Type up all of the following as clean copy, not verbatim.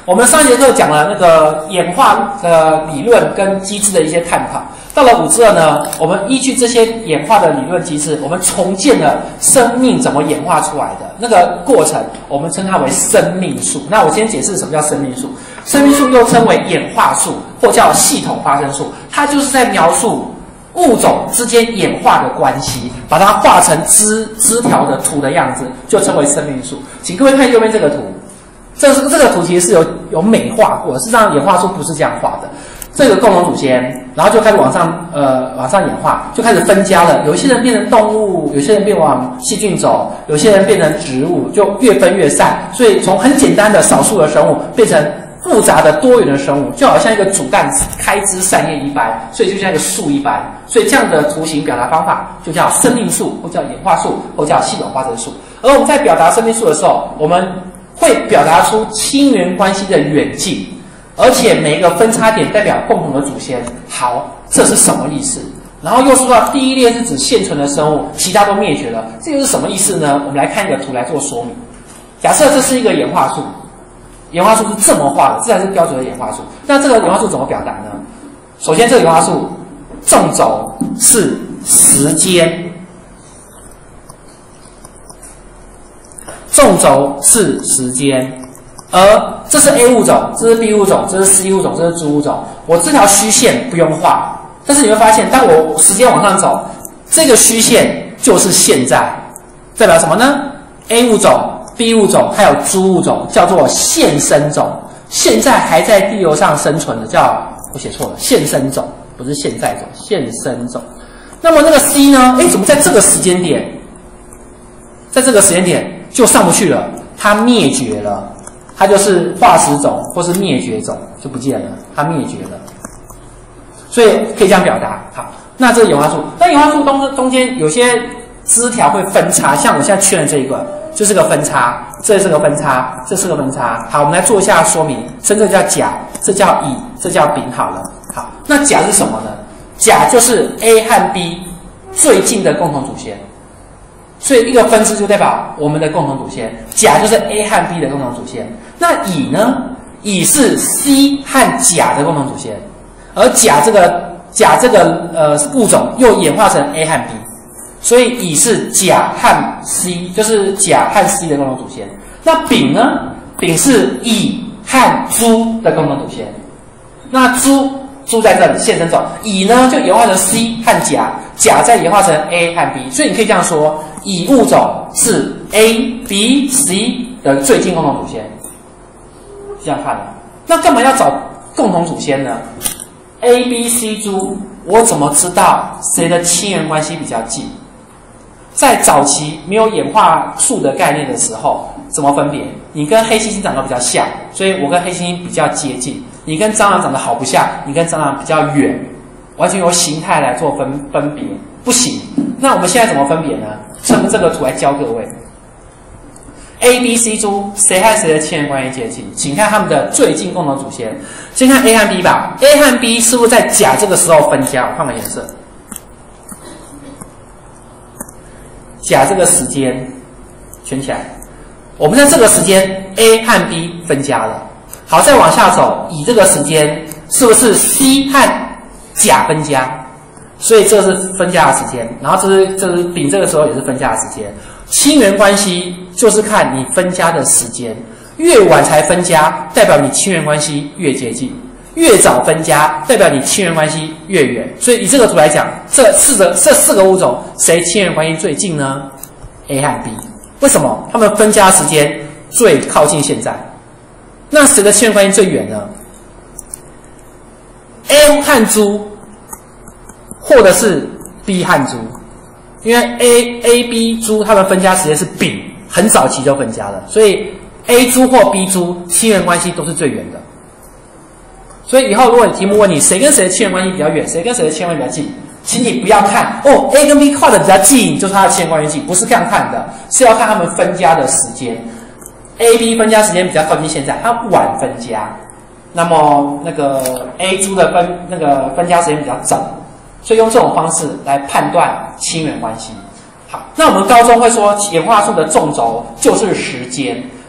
我们上一节课讲了那个演化的理论跟机制的一些探讨。到了5之2呢，我们依据这些演化的理论机制，我们重建了生命怎么演化出来的那个过程，我们称它为生命树。那我先解释什么叫生命树。生命树又称为演化树，或叫系统发生树，它就是在描述物种之间演化的关系，把它画成枝条的图的样子，就称为生命树。请各位看右边这个图。这个图其实是有美化过，事实上演化树不是这样画的。这个共同祖先，然后就开始往上演化，就开始分家了。有一些人变成动物，有些人变往细菌走，有些人变成植物，就越分越散。所以从很简单的少数的生物变成复杂的多元的生物，就好像一个主干开枝散叶一般，所以就像一个树一般。所以这样的图形表达方法就叫生命树，或叫演化树，或叫系统发生树。而我们在表达生命树的时候，我们会表达出亲缘关系的远近，而且每一个分叉点代表共同的祖先。好，这是什么意思？然后又说到第一列是指现存的生物，其他都灭绝了，这又是什么意思呢？我们来看一个图来做说明。假设这是一个演化树，演化树是这么画的，这才是标准的演化树。那这个演化树怎么表达呢？首先，这个演化树纵轴是时间。纵轴是时间，而这是 A 物种，这是 B 物种，这是 C 物种，这是猪物种。我这条虚线不用画，但是你会发现，当我时间往上走，这个虚线就是现在，代表什么呢 ？A 物种、B 物种还有猪物种叫做现生种，现在还在地球上生存的叫，我写错了，现生种，不是现在种，现生种。那么那个 C 呢？怎么在这个时间点，就上不去了，它灭绝了，它就是化石种或是灭绝种，就不见了，它灭绝了，所以可以这样表达。好，那这个演化树，但演化树中间有些枝条会分叉，像我现在确认这一个就是个分叉，这是个分叉，这是个分叉。好，我们来做一下说明，这叫甲，这叫乙，这叫丙。好了，好，那甲是什么呢？甲就是 A 和 B 最近的共同祖先。所以一个分支就代表我们的共同祖先，甲就是 A 和 B 的共同祖先。那乙呢？乙是 C 和甲的共同祖先，而甲这个物种又演化成 A 和 B， 所以乙是甲和 C， 就是甲和 C 的共同祖先。那丙呢？丙是乙和猪的共同祖先。那猪在这里现生种，乙呢就演化成 C 和甲，甲再演化成 A 和 B， 所以你可以这样说。乙物种是 A、B、C 的最近共同祖先，这样看的。那干嘛要找共同祖先呢 ？A、B、C 猪，我怎么知道谁的亲缘关系比较近？在早期没有演化树的概念的时候，怎么分别？你跟黑猩猩长得比较像，所以我跟黑猩猩比较接近；你跟蟑螂长得好不像，你跟蟑螂比较远，完全由形态来做分别，不行。那我们现在怎么分别呢？趁这个图来教各位 ，A、B、C 猪谁和谁的亲缘关系接近？请看他们的最近共同祖先。先看 A 和 B 吧 ，A 和 B 是不是在甲这个时候分家？我换个颜色，甲这个时间圈起来，我们在这个时间 A 和 B 分家了。好，再往下走，乙这个时间是不是 C 和甲分家？所以这是分家的时间，然后这是丙这个时候也是分家的时间。亲缘关系就是看你分家的时间，越晚才分家，代表你亲缘关系越接近；越早分家，代表你亲缘关系越远。所以以这个图来讲，这四个物种谁亲缘关系最近呢 ？A 和 B。为什么？他们分家的时间最靠近现在。那谁的亲缘关系最远呢 ？A 和猪。或者是 B 和猪，因为 A、B 猪他们分家时间是丙，很早期就分家了，所以 A 猪或 B 猪亲缘关系都是最远的。所以以后如果你题目问你谁跟谁的亲缘关系比较远，谁跟谁的亲缘关系比较近，请你不要看A 跟 B 靠的比较近，就是他的亲缘关系近，不是这样看的，是要看他们分家的时间。A、B 分家时间比较靠近现在，它晚分家，那么那个 A 猪的分家时间比较早。所以用这种方式来判断亲缘关系。好，那我们高中会说演化树的纵轴就是时间。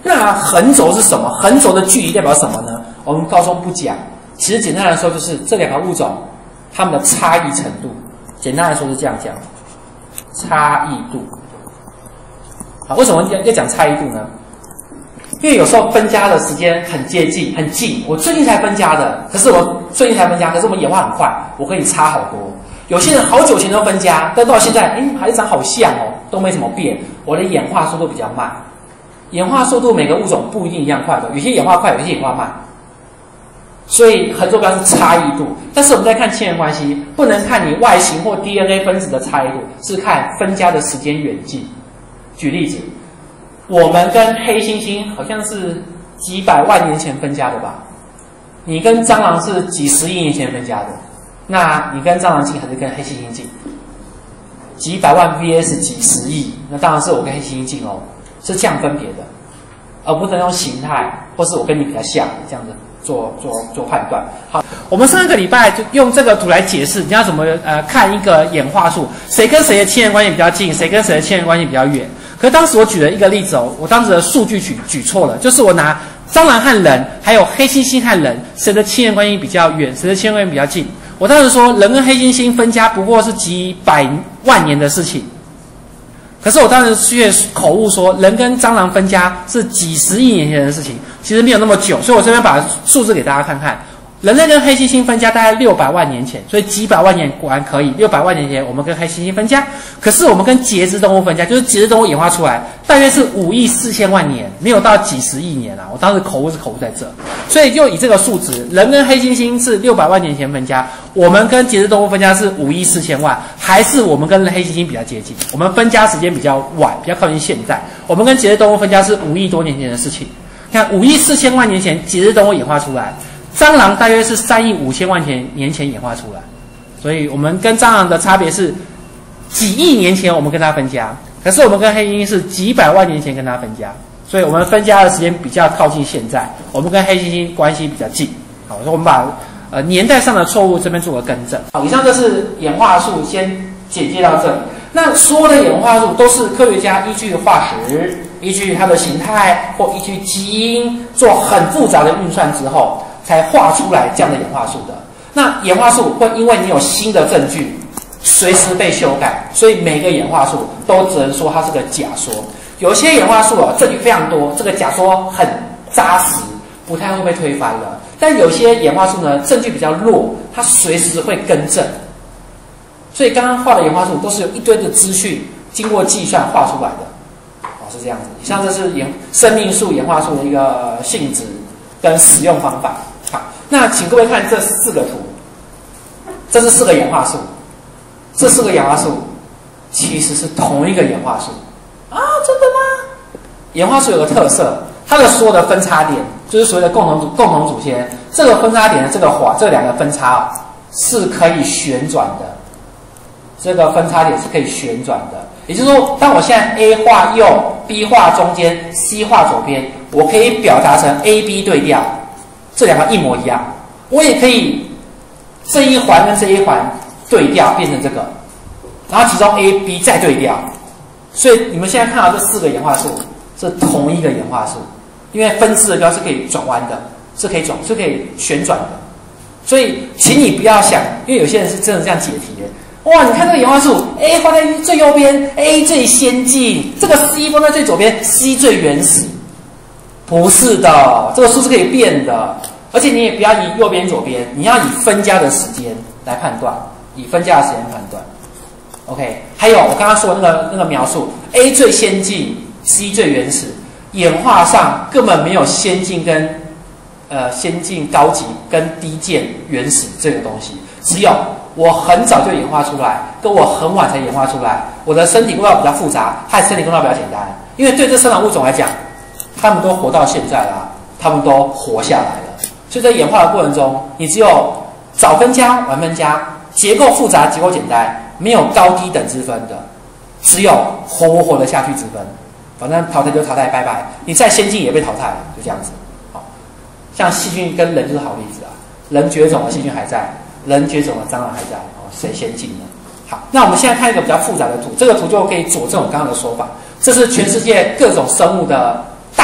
那横轴是什么？横轴的距离代表什么呢？我们高中不讲，其实简单来说就是这两个物种它们的差异程度。简单来说是这样讲，差异度。好，为什么要讲差异度呢？因为有时候分家的时间很接近、很近，我最近才分家的，可是我们演化很快，我跟你差好多。有些人好久前都分家，但到现在，还是长好像哦，都没什么变。我的演化速度比较慢，演化速度每个物种不一定一样快的，有些演化快，有些演化慢。所以横轴标是差异度，但是我们在看亲缘关系，不能看你外形或 DNA 分子的差异度，是看分家的时间远近。举例子，我们跟黑猩猩好像是几百万年前分家的吧？你跟蟑螂是几十亿年前分家的，那你跟蟑螂近还是跟黑猩猩近？几百万 vs 几十亿，那当然是我跟黑猩猩近哦，是这样分别的，而不能用形态或是我跟你比较像这样子做判断。好，我们上一个礼拜就用这个图来解释你要怎么看一个演化树，谁跟谁的亲缘关系比较近，谁跟谁的亲缘关系比较远。可是当时我举了一个例子哦，我当时的数据举错了，就是我拿蟑螂和人，还有黑猩猩和人，谁的亲缘关系比较远，谁的亲缘关系比较近。我当时说人跟黑猩猩分家不过是几百万年的事情，可是我当时却口误说人跟蟑螂分家是几十亿年前的事情，其实没有那么久，所以我这边把数字给大家看看。人类跟黑猩猩分家大概600万年前，所以几百万年果然可以。600万年前我们跟黑猩猩分家，可是我们跟节肢动物分家，就是节肢动物演化出来，大约是5亿4千万年，没有到几十亿年啊。我当时口误在这，所以就以这个数值，人跟黑猩猩是600万年前分家，我们跟节肢动物分家是5亿4千万，还是我们跟黑猩猩比较接近？我们分家时间比较晚，比较靠近现在。我们跟节肢动物分家是5亿多年前的事情。看5亿4千万年前节肢动物演化出来。蟑螂大约是3亿5千万年前演化出来，所以我们跟蟑螂的差别是几亿年前我们跟它分家，可是我们跟黑猩猩是几百万年前跟它分家，所以我们分家的时间比较靠近现在，我们跟黑猩猩关系比较近。好，所以我们把年代上的错误这边做个更正。好，以上这是演化树，先简介到这里。那所有的演化树都是科学家依据化石、依据它的形态或依据基因做很复杂的运算之后，才画出来这样的演化树的。那演化树会因为你有新的证据，随时被修改，所以每个演化树都只能说它是个假说。有些演化树证据非常多，这个假说很扎实，不太会被推翻了。但有些演化树呢，证据比较弱，它随时会更正。所以刚刚画的演化树都是有一堆的资讯经过计算画出来的，是这样子。以上这是生命树演化树的一个性质跟使用方法。好，那请各位看这4个图，这是4个演化树，这4个演化树其实是同一个演化树啊？真的吗？演化树有个特色，它的所有的分叉点就是所谓的共同祖先，这个分叉点的这2个分叉是可以旋转的。这个分叉点是可以旋转的，也就是说，当我现在 A 画右 ，B 画中间 ，C 画左边，我可以表达成 A、B 对调，这2个一模一样。我也可以这一环跟这一环对调变成这个，然后其中 A、B 再对调。所以你们现在看到这4个演化树是同一个演化树，因为分支的标是可以转弯的，是可以旋转的。所以，请你不要想，因为有些人是真的这样解题的。哇，你看这个演化树 ，A 放在最右边 ，A 最先进；这个 C 放在最左边 ，C 最原始。不是的，这个数是可以变的，而且你也不要以右边、左边，你要以分家的时间来判断，以分家的时间判断。OK， 还有我刚刚说的那个描述 ，A 最先进 ，C 最原始，演化上根本没有先进跟先进、高级跟低贱、原始这个东西，只有我很早就演化出来，跟我很晚才演化出来，我的身体构造比较复杂，它的身体构造比较简单。因为对这生长物种来讲，他们都活到现在啦，他们都活下来了。所以在演化的过程中，你只有早分家、晚分家，结构复杂、结构简单，没有高低等之分的，只有活不活得下去之分。反正淘汰就淘汰，拜拜。你再先进也被淘汰了，就这样子。好，像细菌跟人就是好例子啊，人绝种了，细菌还在。人绝种了，蟑螂还在，谁先进呢？好，那我们现在看一个比较复杂的图，这个图就可以佐证我刚刚的说法。这是全世界各种生物的大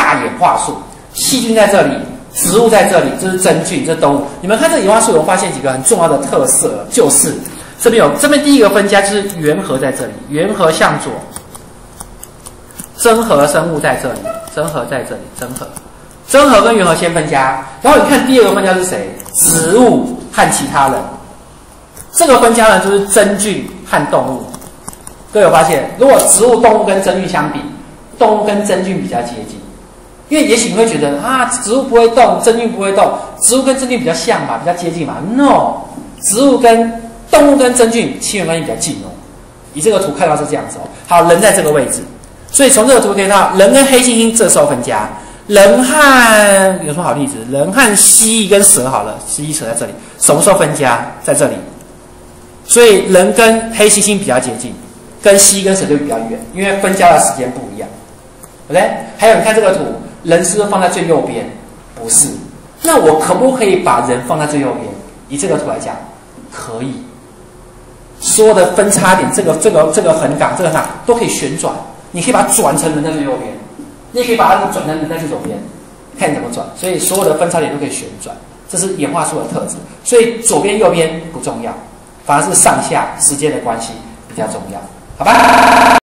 大演化树，细菌在这里，植物在这里，这是真菌，这是动物。你们看这个演化树，有发现几个很重要的特色，就是这边第一个分家就是原核在这里，原核向左，真核生物在这里，真核在这里，真核跟原核先分家，然后你看第二个分家是谁？植物和其他人。这个分家呢，就是真菌和动物。各位有发现，如果植物、动物跟真菌相比，动物跟真菌比较接近，因为也许你会觉得啊，植物不会动，真菌不会动，植物跟真菌比较像嘛，比较接近嘛 ？No， 植物跟动物跟真菌亲缘关系比较近哦。以这个图看到是这样子哦。好，人在这个位置，所以从这个图可以看到，人跟黑猩猩这时候分家。人和有什么好例子？人和蜥蜴跟蛇好了，蜥蜴蛇在这里，什么时候分家？在这里。所以人跟黑猩猩比较接近，跟蜥蜴跟蛇就比较远，因为分家的时间不一样。OK， 还有你看这个图，人是不是放在最右边？不是。那我可不可以把人放在最右边？以这个图来讲，可以。所有的分叉点，这个横杠，这个横杠都可以旋转，你可以把它转成人在最右边，你也可以把它转成人在最左边，看你怎么转。所以所有的分叉点都可以旋转，这是演化树的特质。所以左边右边不重要。反而是上下时间的关系比较重要，好吧？